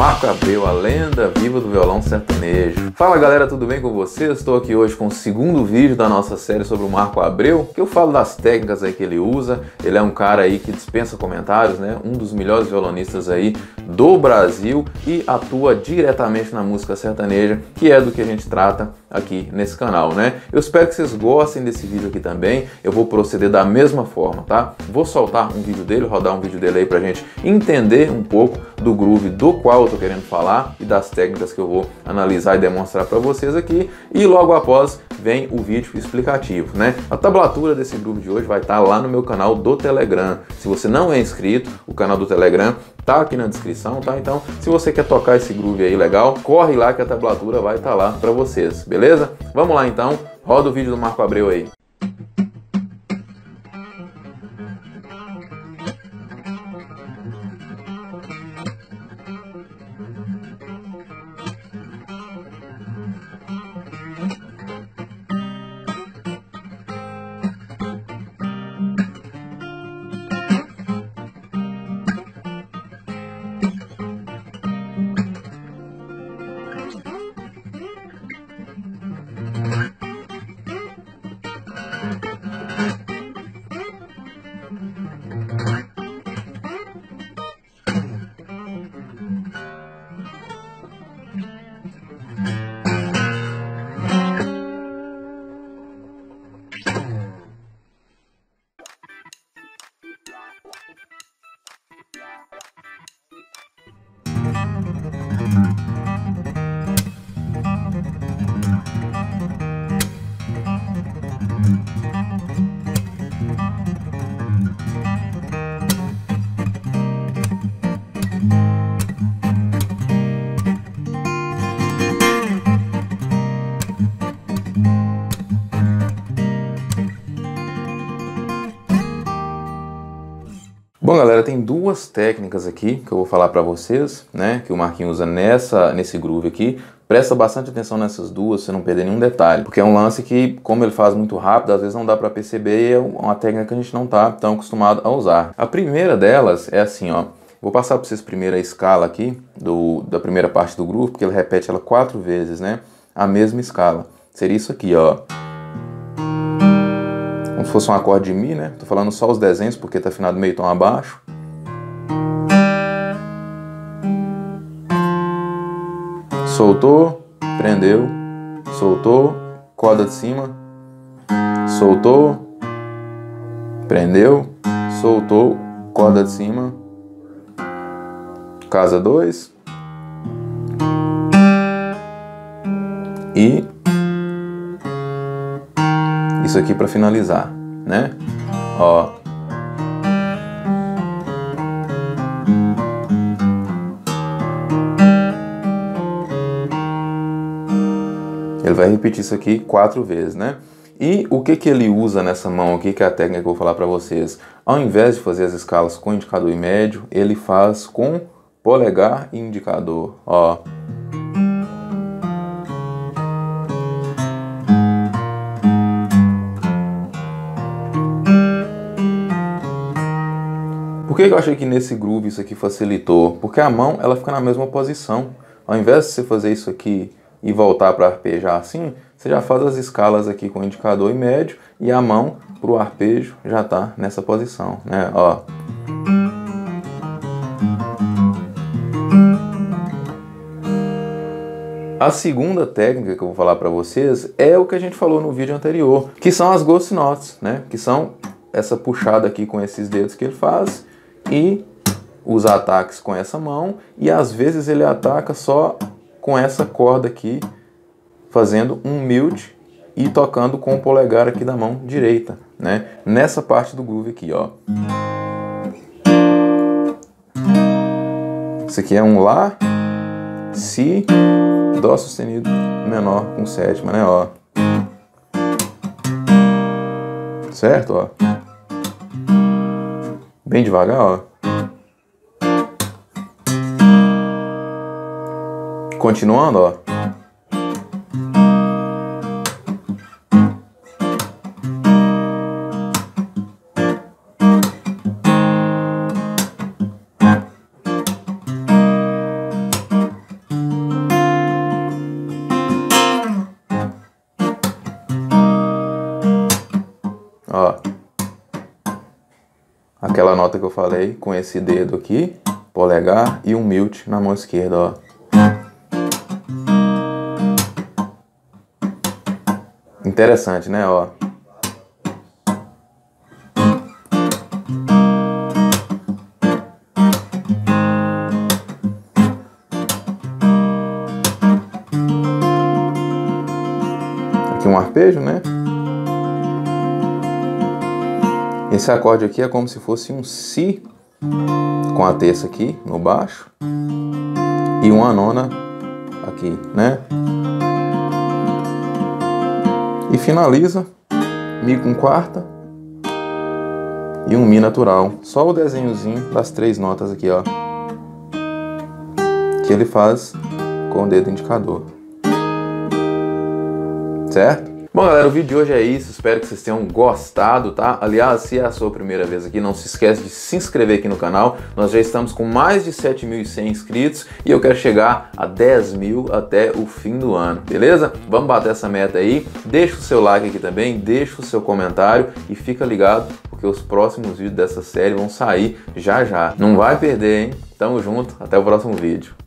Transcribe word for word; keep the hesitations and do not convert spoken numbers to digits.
Marco Abreu, a lenda viva do violão sertanejo. Fala galera, tudo bem com vocês? Estou aqui hoje com o segundo vídeo da nossa série sobre o Marco Abreu, que eu falo das técnicas aí que ele usa. Ele é um cara aí que dispensa comentários, né? Um dos melhores violonistas aí do Brasil e atua diretamente na música sertaneja, que é do que a gente trata aqui nesse canal, né? Eu espero que vocês gostem desse vídeo aqui também. Eu vou proceder da mesma forma, tá? Vou soltar um vídeo dele, rodar um vídeo dele aí pra gente entender um pouco do groove do qual eu tô querendo falar e das técnicas que eu vou analisar e demonstrar para vocês aqui, e logo após vem o vídeo explicativo, né? A tablatura desse groove de hoje vai estar lá no meu canal do Telegram. Se você não é inscrito, o canal do Telegram tá aqui na descrição, tá? Então, se você quer tocar esse groove aí legal, corre lá que a tablatura vai estar lá para vocês, beleza? Vamos lá então, roda o vídeo do Marco Abreu aí. Bom galera, tem duas técnicas aqui que eu vou falar para vocês, né, que o Marquinho usa nessa, nesse groove aqui. Presta bastante atenção nessas duas, pra você não perder nenhum detalhe, porque é um lance que, como ele faz muito rápido, às vezes não dá para perceber e é uma técnica que a gente não tá tão acostumado a usar. A primeira delas é assim, ó, vou passar para vocês primeiro a escala aqui, do, da primeira parte do groove, porque ele repete ela quatro vezes, né, a mesma escala. Seria isso aqui, ó. Como se fosse um acorde de Mi, né? Tô falando só os desenhos porque tá afinado meio tom abaixo. Soltou, prendeu, soltou, corda de cima, soltou, prendeu, soltou, corda de cima, casa dois e isso aqui para finalizar, né? Ó. Ele vai repetir isso aqui quatro vezes, né? E o que que ele usa nessa mão aqui, que é a técnica que eu vou falar para vocês? Ao invés de fazer as escalas com indicador e médio, ele faz com polegar e indicador, ó. Por que eu achei que nesse groove isso aqui facilitou? Porque a mão ela fica na mesma posição. Ao invés de você fazer isso aqui e voltar para arpejar assim, você já faz as escalas aqui com indicador e médio e a mão para o arpejo já está nessa posição, né? Ó. A segunda técnica que eu vou falar para vocês é o que a gente falou no vídeo anterior, que são as ghost notes, né? Que são essa puxada aqui com esses dedos que ele faz e os ataques com essa mão, e às vezes ele ataca só com essa corda aqui, fazendo um mute e tocando com o polegar aqui da mão direita, né? Nessa parte do groove aqui, ó. Isso aqui é um Lá, Si, Dó sustenido menor com sétima, né? Ó. Certo, ó. Bem devagar, ó. Continuando, ó. nota que eu falei com esse dedo aqui, polegar, e um mute na mão esquerda, ó. Interessante, né, ó. Aqui um arpejo, né? Esse acorde aqui é como se fosse um Si com a terça aqui no baixo e uma nona aqui, né? E finaliza Mi com quarta e um Mi natural. Só o desenhozinho das três notas aqui, ó, que ele faz com o dedo indicador. Certo? Bom, galera, o vídeo de hoje é isso, espero que vocês tenham gostado, tá? Aliás, se é a sua primeira vez aqui, não se esquece de se inscrever aqui no canal. Nós já estamos com mais de sete mil e cem inscritos e eu quero chegar a dez mil até o fim do ano, beleza? Vamos bater essa meta aí. Deixa o seu like aqui também, deixa o seu comentário e fica ligado, porque os próximos vídeos dessa série vão sair já já. Não vai perder, hein? Tamo junto, até o próximo vídeo.